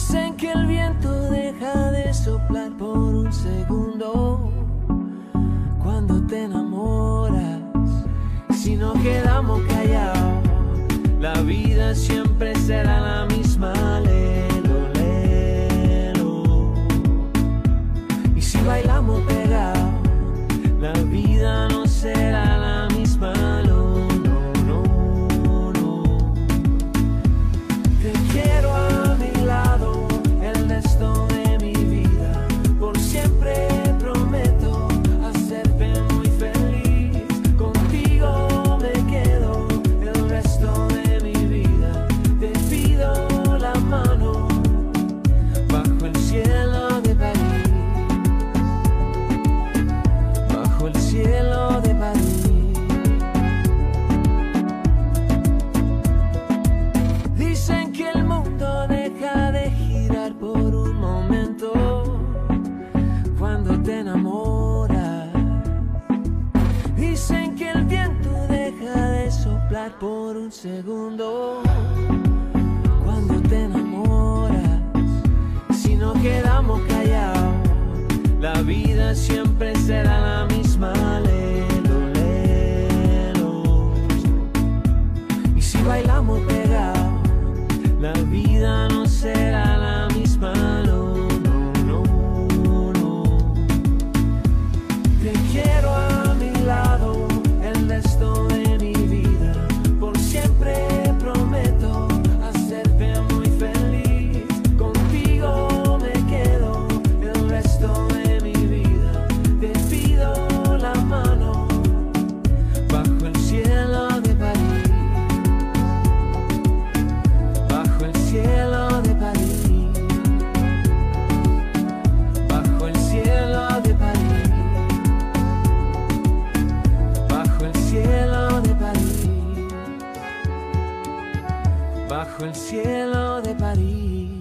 Dicen que el viento deja de soplar por un segundo cuando te enamoras. Si no quedamos callados, la vida siempre será la misma. Lelo, lelo. Y si bailamos pegados, la vida no será la misma. No, no, no, no. Te quiero a mi lado el resto de mi vida. Por siempre prometo hacerte muy feliz. Contigo me quedo el resto de mi vida. Te pido la mano bajo el cielo de París. Bajo el cielo de París. Dicen que el mundo deja de girar por un momento cuando te enamoras. Dicen que el viento deja de soplar por un segundo cuando te enamoras. Si no quedamos callados, la vida siempre será la misma. Lelo, lelo. Y si bailamos pegados, la vida no será la misma. No, no, no, no. Te quiero a mi lado el resto de mi vida. Por siempre prometo hacerte muy feliz. Contigo me quedo el resto de mi vida. Te pido la mano bajo el cielo de París. Bajo el cielo de París. Bajo el cielo de París. Bajo el cielo de París. Bajo el cielo de París.